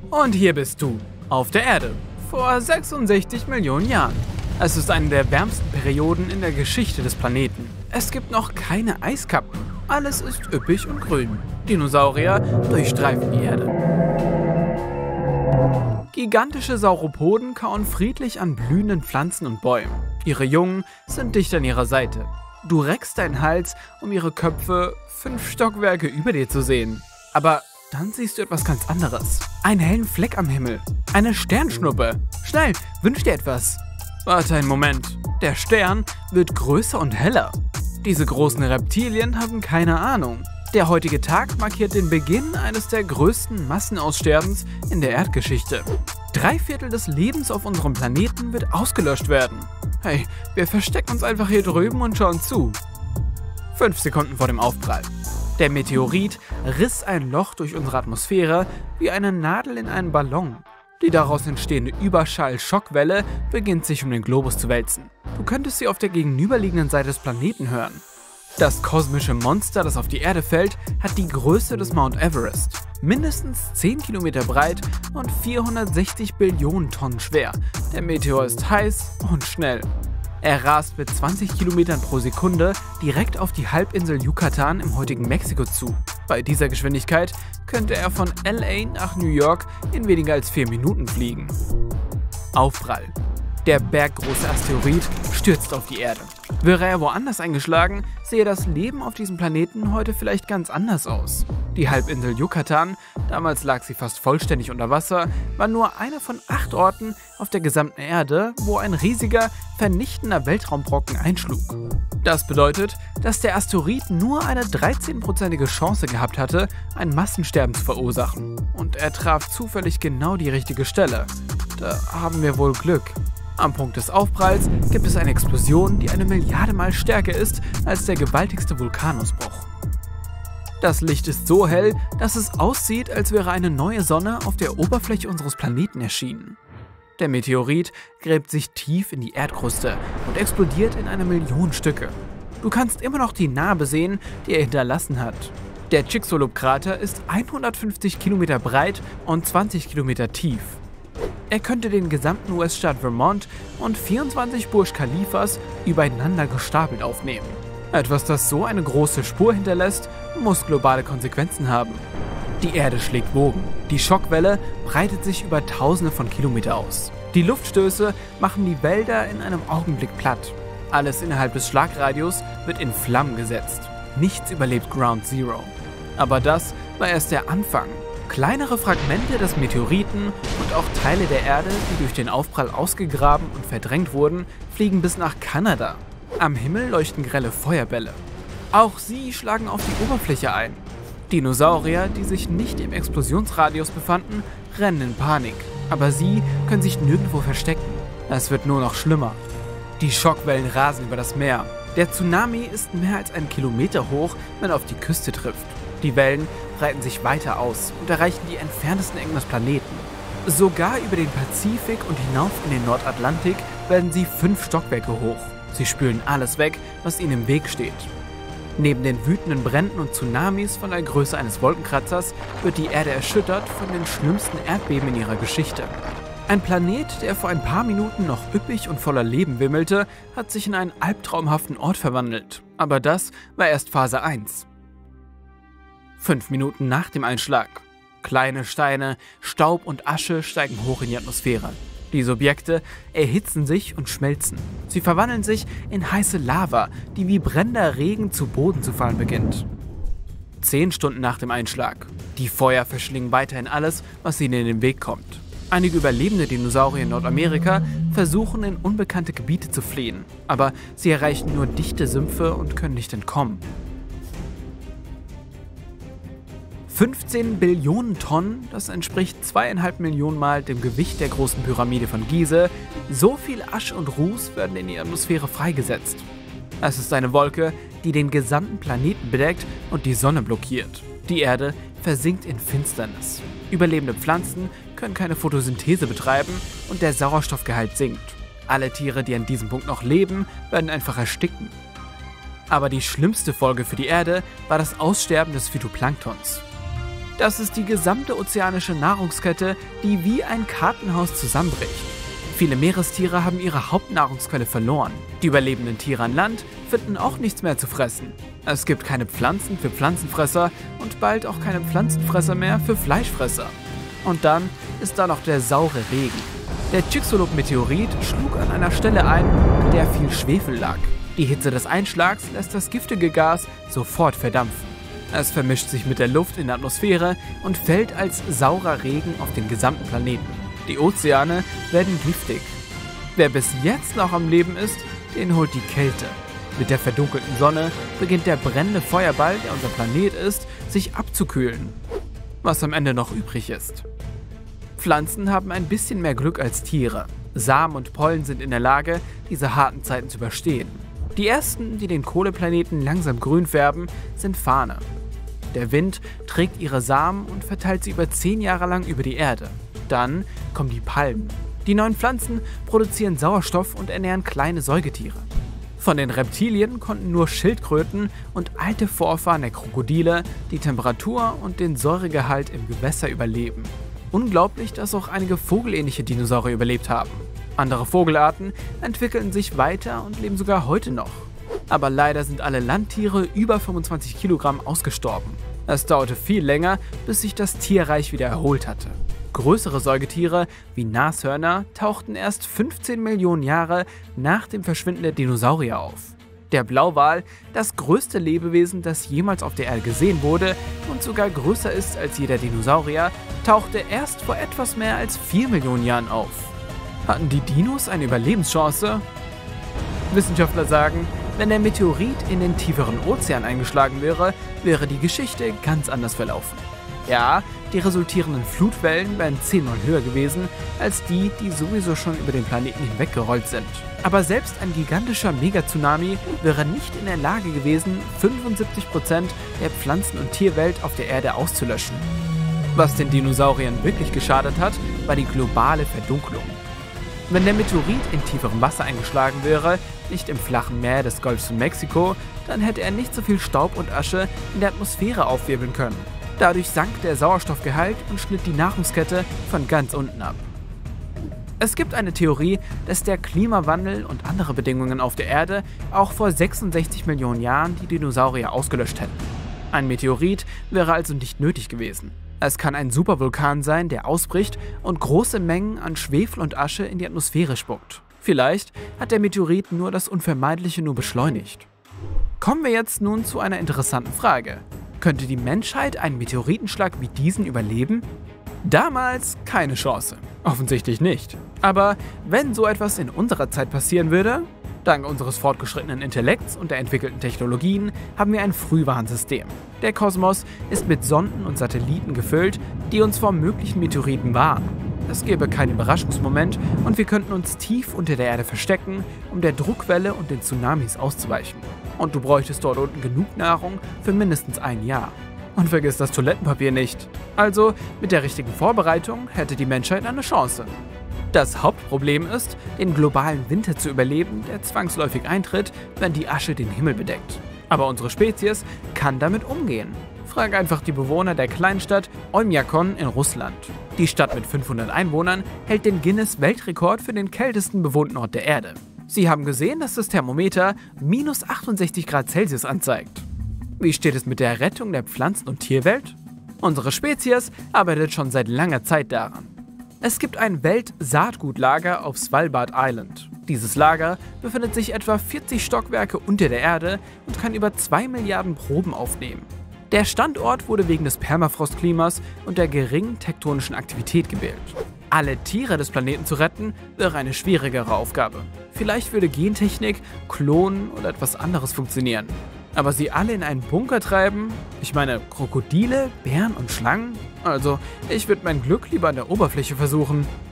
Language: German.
Und hier bist du, auf der Erde, vor 66 Millionen Jahren. Es ist eine der wärmsten Perioden in der Geschichte des Planeten. Es gibt noch keine Eiskappen. Alles ist üppig und grün. Dinosaurier durchstreifen die Erde. Gigantische Sauropoden kauen friedlich an blühenden Pflanzen und Bäumen. Ihre Jungen sind dicht an ihrer Seite. Du reckst deinen Hals, um ihre Köpfe 5 Stockwerke über dir zu sehen. Aber dann siehst du etwas ganz anderes. Einen hellen Fleck am Himmel. Eine Sternschnuppe. Schnell, wünsch dir etwas. Warte einen Moment. Der Stern wird größer und heller. Diese großen Reptilien haben keine Ahnung. Der heutige Tag markiert den Beginn eines der größten Massenaussterbens in der Erdgeschichte. 3/4 des Lebens auf unserem Planeten wird ausgelöscht werden. Hey, wir verstecken uns einfach hier drüben und schauen zu. 5 Sekunden vor dem Aufprall. Der Meteorit riss ein Loch durch unsere Atmosphäre wie eine Nadel in einen Ballon. Die daraus entstehende Überschall-Schockwelle beginnt sich um den Globus zu wälzen. Du könntest sie auf der gegenüberliegenden Seite des Planeten hören. Das kosmische Monster, das auf die Erde fällt, hat die Größe des Mount Everest. Mindestens 10 Kilometer breit und 460 Billionen Tonnen schwer. Der Meteor ist heiß und schnell. Er rast mit 20 Kilometern pro Sekunde direkt auf die Halbinsel Yucatan im heutigen Mexiko zu. Bei dieser Geschwindigkeit könnte er von LA nach New York in weniger als 4 Minuten fliegen. Aufprall. Der berggroße Asteroid stürzt auf die Erde. Wäre er woanders eingeschlagen, sähe das Leben auf diesem Planeten heute vielleicht ganz anders aus. Die Halbinsel Yucatan, damals lag sie fast vollständig unter Wasser, war nur einer von 8 Orten auf der gesamten Erde, wo ein riesiger, vernichtender Weltraumbrocken einschlug. Das bedeutet, dass der Asteroid nur eine 13%ige Chance gehabt hatte, ein Massensterben zu verursachen. Und er traf zufällig genau die richtige Stelle. Da haben wir wohl Glück. Am Punkt des Aufpralls gibt es eine Explosion, die 1 Milliarde Mal stärker ist als der gewaltigste Vulkanausbruch. Das Licht ist so hell, dass es aussieht, als wäre eine neue Sonne auf der Oberfläche unseres Planeten erschienen. Der Meteorit gräbt sich tief in die Erdkruste und explodiert in 1 Million Stücke. Du kannst immer noch die Narbe sehen, die er hinterlassen hat. Der Chicxulub-Krater ist 150 Kilometer breit und 20 Kilometer tief. Er könnte den gesamten US-Staat Vermont und 24 Burj Khalifas übereinander gestapelt aufnehmen. Etwas, das so eine große Spur hinterlässt, muss globale Konsequenzen haben. Die Erde schlägt Wogen. Die Schockwelle breitet sich über Tausende von Kilometern aus. Die Luftstöße machen die Wälder in einem Augenblick platt. Alles innerhalb des Schlagradius wird in Flammen gesetzt. Nichts überlebt Ground Zero. Aber das war erst der Anfang. Kleinere Fragmente des Meteoriten und auch Teile der Erde, die durch den Aufprall ausgegraben und verdrängt wurden, fliegen bis nach Kanada. Am Himmel leuchten grelle Feuerbälle. Auch sie schlagen auf die Oberfläche ein. Dinosaurier, die sich nicht im Explosionsradius befanden, rennen in Panik. Aber sie können sich nirgendwo verstecken. Es wird nur noch schlimmer. Die Schockwellen rasen über das Meer. Der Tsunami ist mehr als 1 Kilometer hoch, wenn er auf die Küste trifft. Die Wellen breiten sich weiter aus und erreichen die entferntesten Ecken des Planeten. Sogar über den Pazifik und hinauf in den Nordatlantik werden sie 5 Stockwerke hoch. Sie spülen alles weg, was ihnen im Weg steht. Neben den wütenden Bränden und Tsunamis von der Größe eines Wolkenkratzers wird die Erde erschüttert von den schlimmsten Erdbeben in ihrer Geschichte. Ein Planet, der vor ein paar Minuten noch üppig und voller Leben wimmelte, hat sich in einen albtraumhaften Ort verwandelt. Aber das war erst Phase 1. 5 Minuten nach dem Einschlag. Kleine Steine, Staub und Asche steigen hoch in die Atmosphäre. Diese Objekte erhitzen sich und schmelzen. Sie verwandeln sich in heiße Lava, die wie brennender Regen zu Boden zu fallen beginnt. 10 Stunden nach dem Einschlag. Die Feuer verschlingen weiterhin alles, was ihnen in den Weg kommt. Einige überlebende Dinosaurier in Nordamerika versuchen, in unbekannte Gebiete zu fliehen, aber sie erreichen nur dichte Sümpfe und können nicht entkommen. 15 Billionen Tonnen, das entspricht 2,5 Millionen Mal dem Gewicht der großen Pyramide von Gizeh. So viel Asch und Ruß werden in die Atmosphäre freigesetzt. Es ist eine Wolke, die den gesamten Planeten bedeckt und die Sonne blockiert. Die Erde versinkt in Finsternis. Überlebende Pflanzen können keine Photosynthese betreiben und der Sauerstoffgehalt sinkt. Alle Tiere, die an diesem Punkt noch leben, werden einfach ersticken. Aber die schlimmste Folge für die Erde war das Aussterben des Phytoplanktons. Das ist die gesamte ozeanische Nahrungskette, die wie ein Kartenhaus zusammenbricht. Viele Meerestiere haben ihre Hauptnahrungsquelle verloren. Die überlebenden Tiere an Land finden auch nichts mehr zu fressen. Es gibt keine Pflanzen für Pflanzenfresser und bald auch keine Pflanzenfresser mehr für Fleischfresser. Und dann ist da noch der saure Regen. Der Chicxulub-Meteorit schlug an einer Stelle ein, an der viel Schwefel lag. Die Hitze des Einschlags lässt das giftige Gas sofort verdampfen. Es vermischt sich mit der Luft in der Atmosphäre und fällt als saurer Regen auf den gesamten Planeten. Die Ozeane werden giftig. Wer bis jetzt noch am Leben ist, den holt die Kälte. Mit der verdunkelten Sonne beginnt der brennende Feuerball, der unser Planet ist, sich abzukühlen. Was am Ende noch übrig ist. Pflanzen haben ein bisschen mehr Glück als Tiere. Samen und Pollen sind in der Lage, diese harten Zeiten zu überstehen. Die ersten, die den Kohleplaneten langsam grün färben, sind Farne. Der Wind trägt ihre Samen und verteilt sie über 10 Jahre lang über die Erde. Dann kommen die Palmen. Die neuen Pflanzen produzieren Sauerstoff und ernähren kleine Säugetiere. Von den Reptilien konnten nur Schildkröten und alte Vorfahren der Krokodile die Temperatur und den Säuregehalt im Gewässer überleben. Unglaublich, dass auch einige vogelähnliche Dinosaurier überlebt haben. Andere Vogelarten entwickeln sich weiter und leben sogar heute noch. Aber leider sind alle Landtiere über 25 Kilogramm ausgestorben. Es dauerte viel länger, bis sich das Tierreich wieder erholt hatte. Größere Säugetiere wie Nashörner tauchten erst 15 Millionen Jahre nach dem Verschwinden der Dinosaurier auf. Der Blauwal, das größte Lebewesen, das jemals auf der Erde gesehen wurde und sogar größer ist als jeder Dinosaurier, tauchte erst vor etwas mehr als 4 Millionen Jahren auf. Hatten die Dinos eine Überlebenschance? Wissenschaftler sagen, wenn der Meteorit in den tieferen Ozean eingeschlagen wäre, wäre die Geschichte ganz anders verlaufen. Ja, die resultierenden Flutwellen wären 10-mal höher gewesen als die, die sowieso schon über den Planeten hinweggerollt sind. Aber selbst ein gigantischer Megatsunami wäre nicht in der Lage gewesen, 75% der Pflanzen- und Tierwelt auf der Erde auszulöschen. Was den Dinosauriern wirklich geschadet hat, war die globale Verdunkelung. Wenn der Meteorit in tieferem Wasser eingeschlagen wäre, nicht im flachen Meer des Golfs von Mexiko, dann hätte er nicht so viel Staub und Asche in der Atmosphäre aufwirbeln können. Dadurch sank der Sauerstoffgehalt und schnitt die Nahrungskette von ganz unten ab. Es gibt eine Theorie, dass der Klimawandel und andere Bedingungen auf der Erde auch vor 66 Millionen Jahren die Dinosaurier ausgelöscht hätten. Ein Meteorit wäre also nicht nötig gewesen. Es kann ein Supervulkan sein, der ausbricht und große Mengen an Schwefel und Asche in die Atmosphäre spuckt. Vielleicht hat der Meteorit nur das Unvermeidliche nur beschleunigt. Kommen wir jetzt nun zu einer interessanten Frage. Könnte die Menschheit einen Meteoritenschlag wie diesen überleben? Damals keine Chance. Offensichtlich nicht. Aber wenn so etwas in unserer Zeit passieren würde, dank unseres fortgeschrittenen Intellekts und der entwickelten Technologien haben wir ein Frühwarnsystem. Der Kosmos ist mit Sonden und Satelliten gefüllt, die uns vor möglichen Meteoriten warnen. Es gäbe keinen Überraschungsmoment und wir könnten uns tief unter der Erde verstecken, um der Druckwelle und den Tsunamis auszuweichen. Und du bräuchtest dort unten genug Nahrung für mindestens ein Jahr. Und vergiss das Toilettenpapier nicht. Also, mit der richtigen Vorbereitung hätte die Menschheit eine Chance. Das Hauptproblem ist, den globalen Winter zu überleben, der zwangsläufig eintritt, wenn die Asche den Himmel bedeckt. Aber unsere Spezies kann damit umgehen. Frag einfach die Bewohner der Kleinstadt Oymyakon in Russland. Die Stadt mit 500 Einwohnern hält den Guinness-Weltrekord für den kältesten bewohnten Ort der Erde. Sie haben gesehen, dass das Thermometer minus 68 Grad Celsius anzeigt. Wie steht es mit der Rettung der Pflanzen- und Tierwelt? Unsere Spezies arbeitet schon seit langer Zeit daran. Es gibt ein Weltsaatgutlager auf Svalbard Island. Dieses Lager befindet sich etwa 40 Stockwerke unter der Erde und kann über 2 Milliarden Proben aufnehmen. Der Standort wurde wegen des Permafrostklimas und der geringen tektonischen Aktivität gewählt. Alle Tiere des Planeten zu retten, wäre eine schwierigere Aufgabe. Vielleicht würde Gentechnik, Klonen oder etwas anderes funktionieren. Aber sie alle in einen Bunker treiben? Ich meine, Krokodile, Bären und Schlangen? Also, ich würde mein Glück lieber an der Oberfläche versuchen.